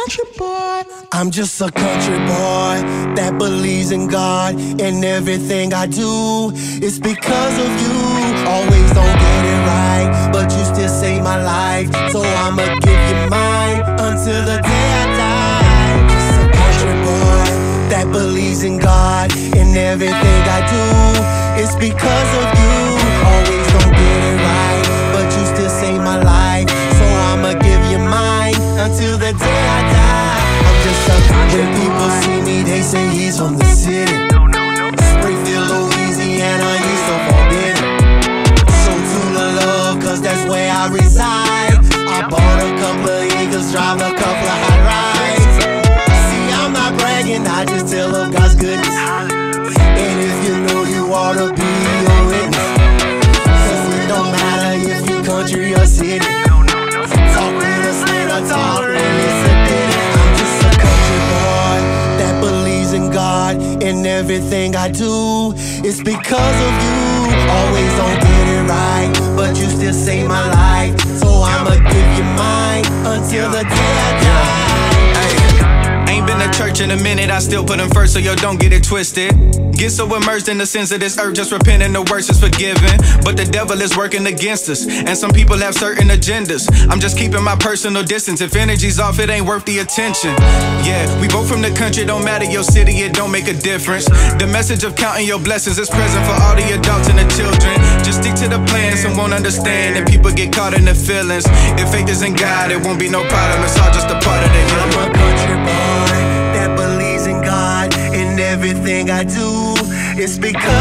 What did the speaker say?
country boy. I'm just a country boy that believes in God, and everything I do is because of you. Always don't get it right, but you still save my life, so I'ma give you mine until the day I die. Just a country boy that believes in God, and everything I do is because of you. Always don't get it right, but you still save my life, so I'ma give you mine until the day I die. I'm just a country. When people see me, they say he's from the city. Springfield, Louisiana, he's so forbidden. So to the love, cause that's where I reside. I bought a couple of Eagles, drive a couple of hot rides. See, I'm not bragging, I just tell of God's goodness. And if you know, you ought to be a witness. Cause it don't matter if you country or city. Talk with a slant or talk when it's a ditty. I'm just a country boy that believes in God, and everything I do is because of you. Always don't get it right, but you still save my life, so I'ma give you mine until the day I die. Ain't been to church in a minute, I still put him first, so yo, don't get it twisted. Get so immersed in the sins of this earth, just repenting, the worst is forgiven. But the devil is working against us, and some people have certain agendas. I'm just keeping my personal distance. If energy's off, it ain't worth the attention. Yeah, we both from the country, don't matter your city, it don't make a difference. The message of counting your blessings is present for all the adults and the children. Just stick to the plan, some won't understand, and people get caught in their feelings. If faith is in God, it won't be no problem, it's all just a part of the I'm a country boy that believes in God, and everything I do is because